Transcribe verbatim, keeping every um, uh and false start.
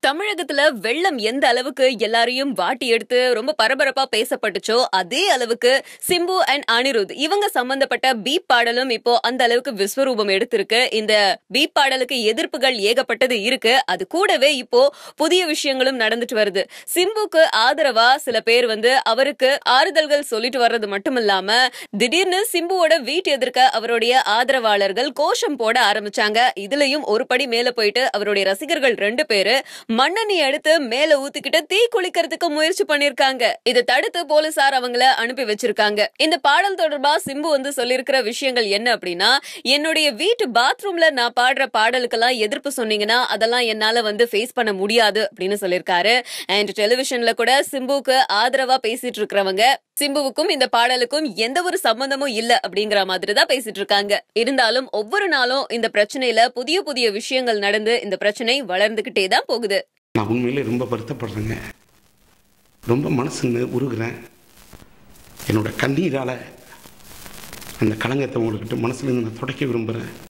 தமிழகத்துல வெள்ளம் எந்த அளவுக்கு எல்லாரையும் வாட்டி எடுத்து ரொம்ப பரபரப்பா பேசப்பட்டுச்சோ அதே அளவுக்கு சிம்பு அண்ட் அனிருத் இவங்க சம்பந்தப்பட்ட பீப் பாடலும் இப்போ அந்த அளவுக்கு விஸ்வரூபம் எடுத்திருக்கு. இந்த பீப் பாடலுக்கு எதிர்ப்புகள் ஏகப்பட்டது இருக்கு. அது கூடவே இப்போ புதிய விஷயங்களும் நடந்துட்டு வருது. சிம்புக்கு ஆதரவா சில பேர் வந்து அவருக்கு ஆறுதல்கள் சொல்லிட்டு வர்றது மட்டும் இல்லாம திடீர்னு சிம்புவோட வீட்டு எதிர்க்க அவருடைய ஆதரவாளர்கள் கோஷம் போட ஆரம்பிச்சாங்க. இதுலயும் ஒரு படி மேல போயிட்டு அவருடைய ரசிகர்கள் ரெண்டு பேரு மண்ணெண்ணி எடுத்து மேல ஊத்திக்கிட்டு தீ குளிக்கிறதுக்கு முயற்சி பண்ணிருக்காங்க. இதை தடுத்து போலீசார் அவங்கள அனுப்பி வச்சிருக்காங்க. இந்த பாடல் தொடர்பா சிம்பு வந்து சொல்லிருக்கிற விஷயங்கள் என்ன அப்படின்னா, என்னுடைய வீட்டு பாத்ரூம்ல நான் பாடுற பாடலுக்கெல்லாம் எதிர்ப்பு சொன்னீங்கன்னா அதெல்லாம் என்னால வந்து ஃபேஸ் பண்ண முடியாது அப்படின்னு சொல்லிருக்காரு. அண்ட் டெலிவிஷன்ல கூட சிம்புக்கு ஆதரவா பேசிட்டு இருக்கிறவங்க சிம்புவுக்கும் இந்த பாடலுக்கும் எந்த ஒரு சம்பந்தமும் இல்ல அப்படிங்கிற மாதிரி தான் பேசிட்டு இருக்காங்க. இருந்தாலும் ஒவ்வொரு நாளும் இந்த பிரச்சனையில புதிய புதிய விஷயங்கள் நடந்து இந்த பிரச்சனை வளர்ந்துகிட்டே தான் போகுது. நான் உண்மையிலே ரொம்ப வருத்தப்படுறேங்க. ரொம்ப மனசு உருகுறேன். என்னோட கண்ணீரால அந்த களங்கத்தை உங்ககிட்ட மனசுல இருந்து நான் துடைக்க விரும்புறேன்.